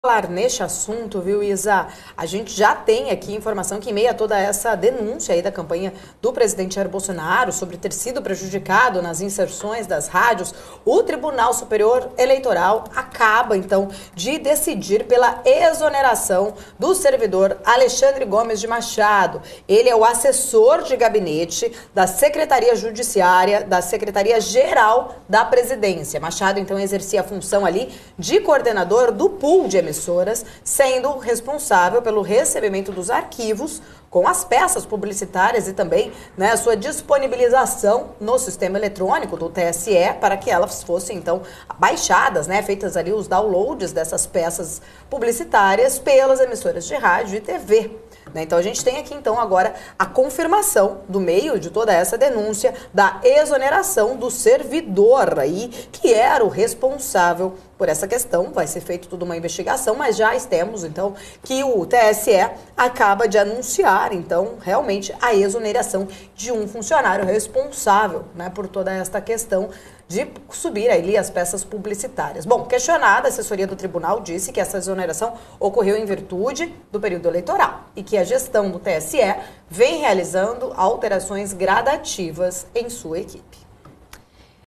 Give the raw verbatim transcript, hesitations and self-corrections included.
Falar neste assunto, viu, Isa? A gente já tem aqui informação que, em meio a toda essa denúncia aí da campanha do presidente Jair Bolsonaro sobre ter sido prejudicado nas inserções das rádios, o Tribunal Superior Eleitoral acaba, então, de decidir pela exoneração do servidor Alexandre Gomes de Machado. Ele é o assessor de gabinete da Secretaria Judiciária, da Secretaria-Geral da Presidência. Machado, então, exercia a função ali de coordenador do pool de emissoras, sendo responsável pelo recebimento dos arquivos com as peças publicitárias e também, né, a sua disponibilização no sistema eletrônico do T S E para que elas fossem, então, baixadas, né, feitas ali os downloads dessas peças publicitárias pelas emissoras de rádio e T V. Então a gente tem aqui então agora a confirmação do meio de toda essa denúncia da exoneração do servidor aí, que era o responsável por essa questão. Vai ser feita toda uma investigação, mas já temos então que o T S E acaba de anunciar então realmente a exoneração de um funcionário responsável, né, por toda esta questão de subir ali as peças publicitárias. Bom, questionada, a assessoria do tribunal disse que essa exoneração ocorreu em virtude do período eleitoral e que a gestão do T S E vem realizando alterações gradativas em sua equipe.